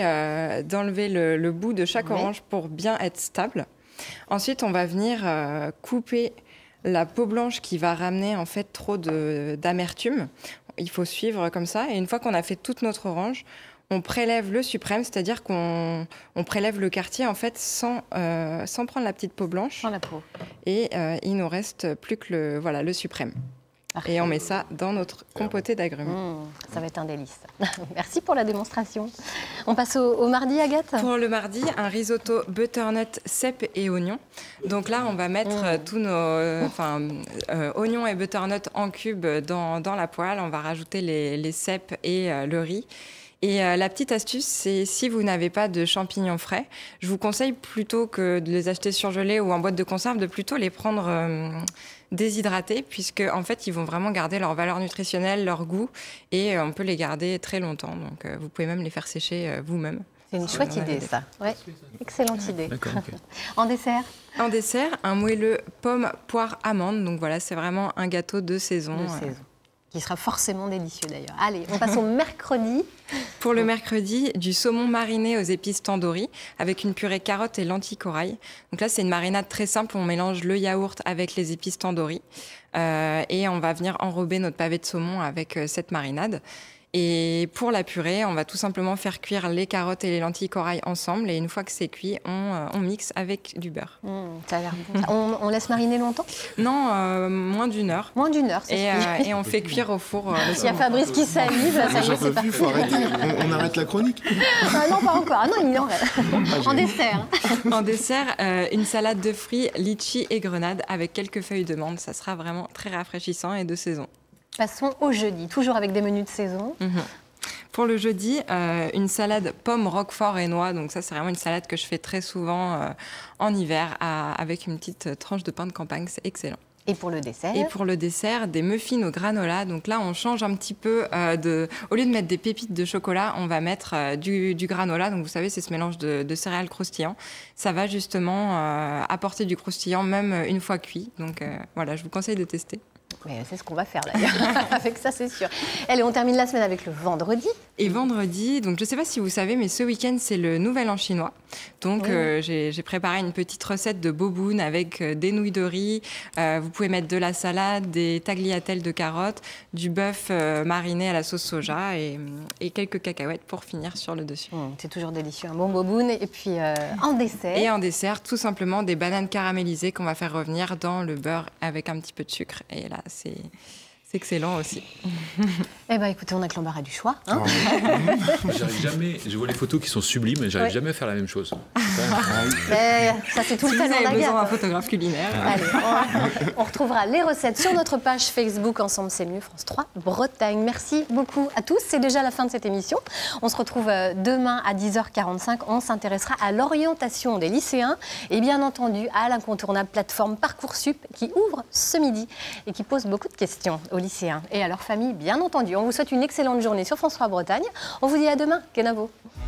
Speaker 2: le bout de chaque orange pour bien être stable. Ensuite, on va venir couper la peau blanche qui va ramener en fait trop d'amertume. Il faut suivre comme ça. Et une fois qu'on a fait toute notre orange, on prélève le suprême, c'est-à-dire qu'on prélève le quartier en fait sans prendre la petite peau blanche.
Speaker 1: Sans la peau.
Speaker 2: Et il nous reste plus que le suprême. Et on met ça dans notre compotée d'agrumes.
Speaker 1: Ça va être un délice. Merci pour la démonstration. On passe au mardi, Agathe?
Speaker 2: Pour le mardi, un risotto butternut, cèpes et oignons. Donc là, on va mettre tous nos oignons et butternut en cubes dans la poêle. On va rajouter les cèpes et le riz. Et la petite astuce, c'est si vous n'avez pas de champignons frais, je vous conseille plutôt que de les acheter surgelés ou en boîte de conserve, de plutôt les prendre déshydratés, puisque en fait, ils vont vraiment garder leur valeur nutritionnelle, leur goût, et on peut les garder très longtemps. Donc, vous pouvez même les faire sécher vous-même.
Speaker 1: C'est une chouette idée, ça. Ouais. Excellente idée. Okay. En dessert?
Speaker 2: En dessert, un moelleux pomme, poire, amande. Donc voilà, c'est vraiment un gâteau de saison.
Speaker 1: Qui sera forcément délicieux d'ailleurs. Allez, on passe au mercredi.
Speaker 2: Pour le mercredi, du saumon mariné aux épices tandoori avec une purée carotte et lentilles corail. Donc là, c'est une marinade très simple. On mélange le yaourt avec les épices tandoori. Et on va venir enrober notre pavé de saumon avec cette marinade. Et pour la purée, on va tout simplement faire cuire les carottes et les lentilles corail ensemble. Et une fois que c'est cuit, on mixe avec du beurre.
Speaker 1: Ça a l'air bon. On laisse mariner longtemps?
Speaker 2: Non, moins d'1 heure.
Speaker 1: Moins d'1 heure, c'est
Speaker 2: et on fait cuire au four.
Speaker 1: Il y a Fabrice qui salive. Ça y est, c'est parti.
Speaker 11: Faut arrêter. On arrête la chronique?
Speaker 1: Non, pas encore. Ah non, il en reste. En dessert.
Speaker 2: En dessert, une salade de fruits, litchi et grenade avec quelques feuilles de menthe. Ça sera vraiment très rafraîchissant et de saison.
Speaker 1: Passons au jeudi, toujours avec des menus de saison.
Speaker 2: Pour le jeudi, une salade pommes, roquefort et noix. Donc ça, c'est vraiment une salade que je fais très souvent en hiver avec une petite tranche de pain de campagne. C'est excellent.
Speaker 1: Et pour le dessert?
Speaker 2: Et pour le dessert, des muffins au granola. Donc là, on change un petit peu au lieu de mettre des pépites de chocolat, on va mettre du granola. Donc vous savez, c'est ce mélange de céréales croustillant. Ça va justement apporter du croustillant même une fois cuit. Donc voilà, je vous conseille de tester.
Speaker 1: Mais c'est ce qu'on va faire d'ailleurs, avec ça c'est sûr. Allez, on termine la semaine avec le vendredi.
Speaker 2: Et vendredi, donc je ne sais pas si vous savez, mais ce week-end c'est le Nouvel An chinois. Donc j'ai préparé une petite recette de boboon avec des nouilles de riz. Vous pouvez mettre de la salade, des tagliatelles de carottes, du bœuf mariné à la sauce soja et quelques cacahuètes pour finir sur le dessus.
Speaker 1: C'est toujours délicieux, un bon boboon. Et puis en dessert?
Speaker 2: Et en dessert, tout simplement des bananes caramélisées qu'on va faire revenir dans le beurre avec un petit peu de sucre. Et là, c'est excellent aussi.
Speaker 1: Eh bien, écoutez, on a que l'embarras du choix. Hein
Speaker 3: j'arrive jamais, je vois les photos qui sont sublimes, mais j'arrive jamais à faire la même chose.
Speaker 1: Ça, c'est tout le talent d'Agathe.
Speaker 2: Vous avez besoin d'un photographe culinaire.
Speaker 1: Allez, on retrouvera les recettes sur notre page Facebook Ensemble c'est mieux, France 3 Bretagne. Merci beaucoup à tous. C'est déjà la fin de cette émission. On se retrouve demain à 10h45. On s'intéressera à l'orientation des lycéens et bien entendu à l'incontournable plateforme Parcoursup qui ouvre ce midi et qui pose beaucoup de questions aux lycéens et à leurs familles, bien entendu. On vous souhaite une excellente journée sur France 3 Bretagne. On vous dit à demain. Kenavo.